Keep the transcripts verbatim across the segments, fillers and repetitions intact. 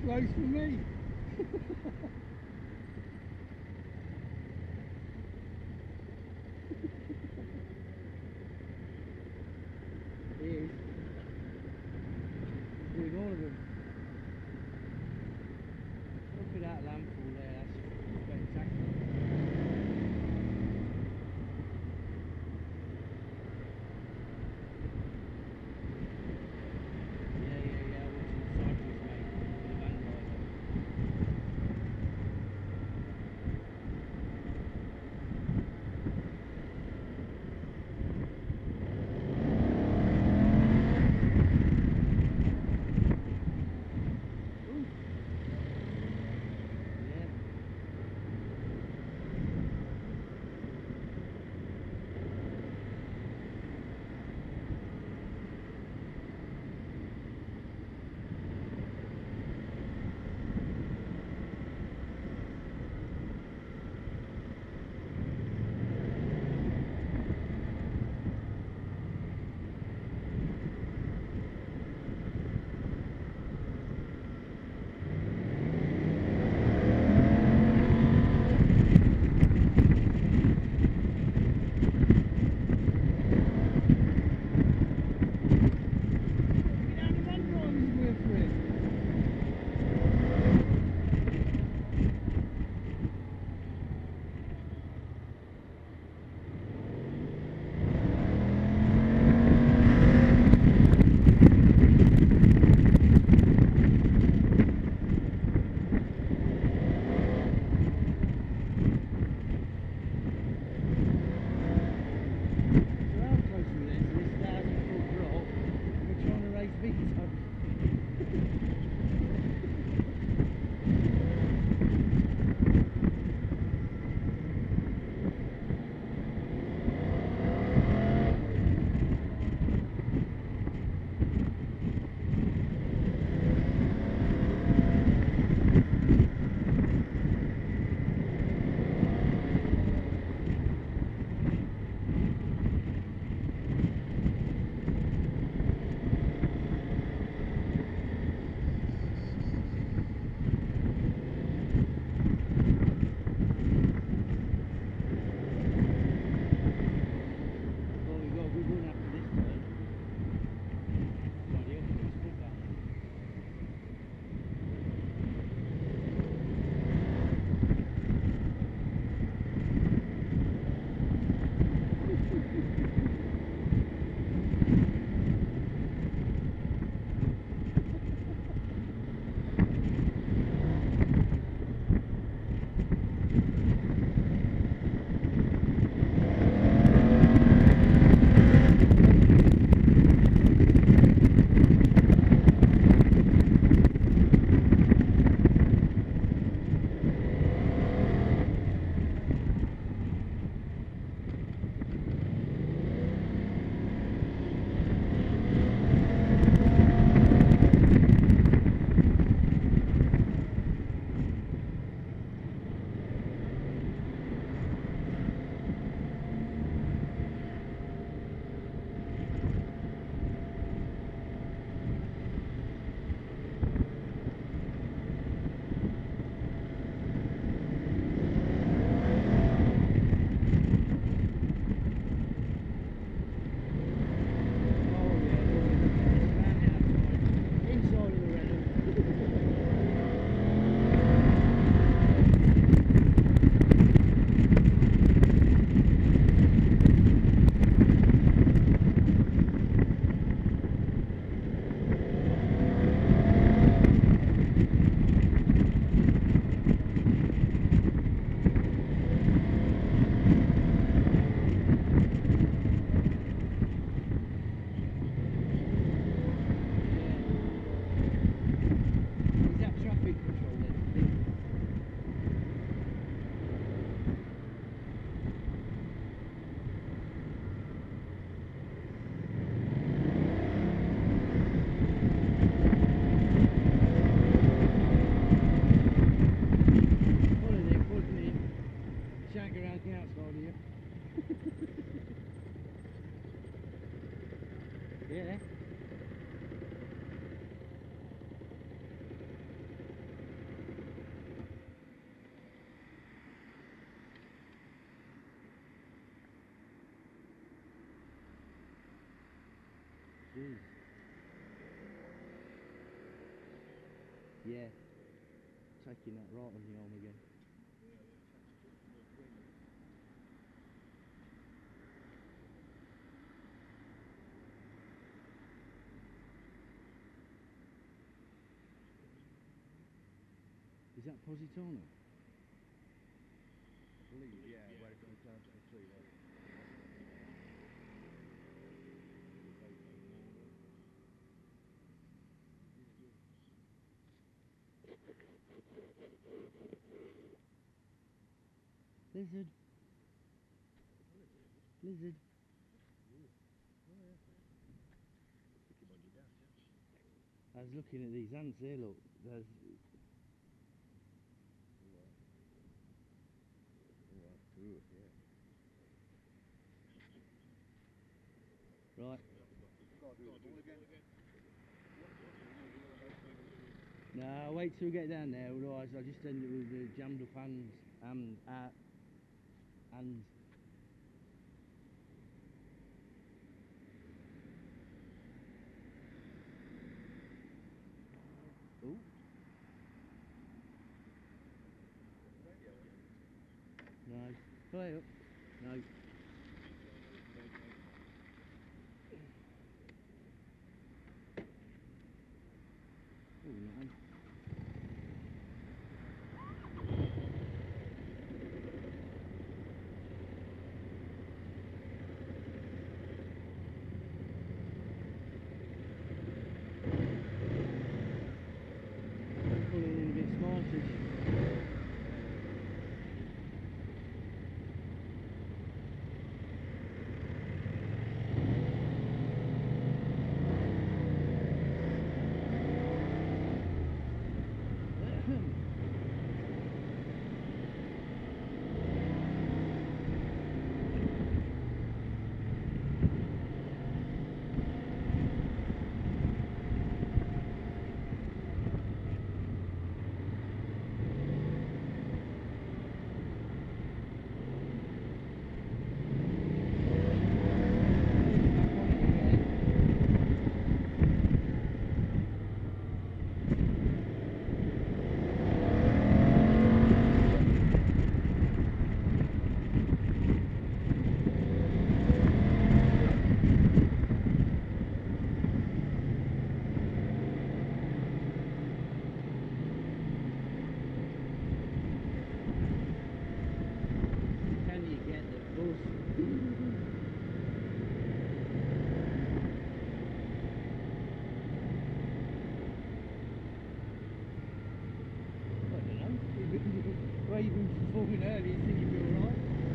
close for me. He is. He's doing all of them. Look at that lampful there, that's spectacular. Yeah, yeah, yeah, watching the cyclists, mate, the van rider. Yeah, Yeah. Taking that right on the arm again. Yeah, the attachment to the green. Is that Positano? I believe, yeah, yeah, where it comes down to the three there. Lizard. Lizard. I was looking at these ants here, look. There's... Good, yeah. Right. Got to do the ball again. No, wait till we get down there, otherwise I'll just end it with the jammed up hands and uh, and oh. No. Play up. No. Oh, no. Pulling in a bit smartish. Well, you've been performing early, you think you'd be alright?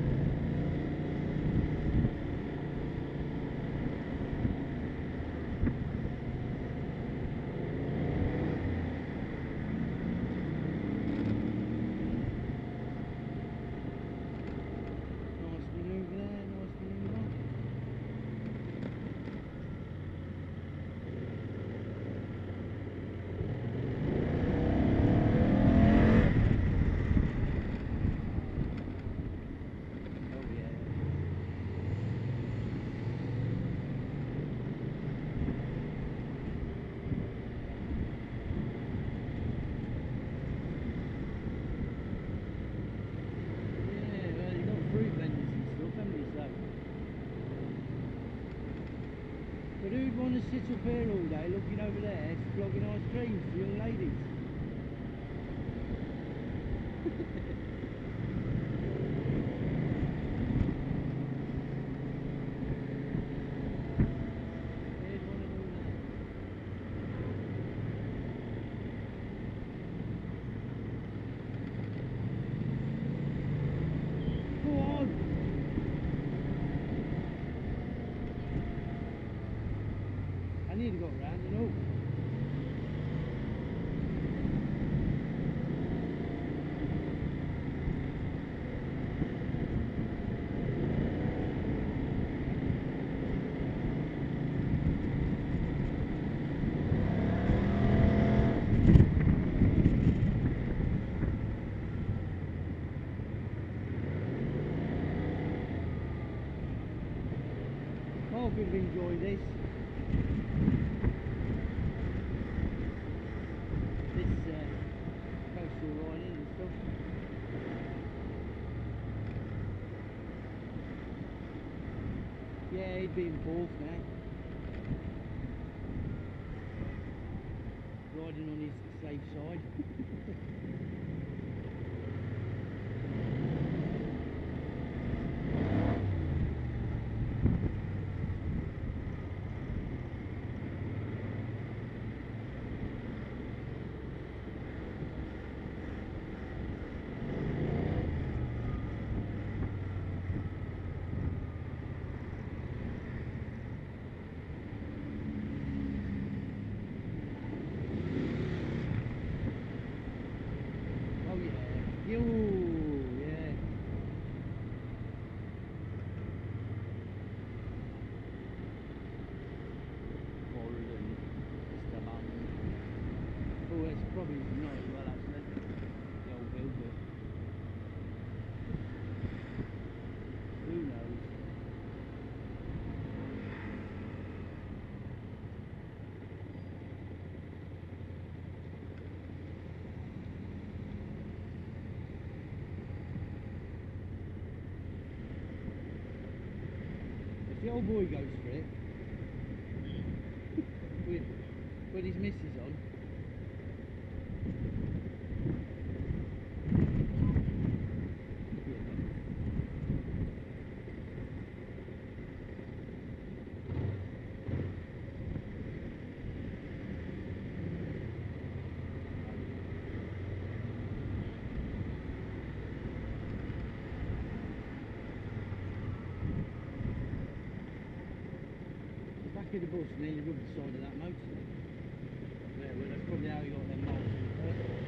Nice manoeuvre there, nice manoeuvre. But who'd want to sit up here all day looking over there, flogging ice creams for young ladies? I need to go around, you know. I hope you've enjoyed this. This uh, Yeah, he'd be in fourth now. Riding on his safe side. You, yeah. Holden, Esteban. Oh, it's probably not as well actually. The old hill, but who knows? The old boy goes for it with, with his missus on. The bus nearly rubbed the side of that motor. Yeah, well, that's probably how he got them miles.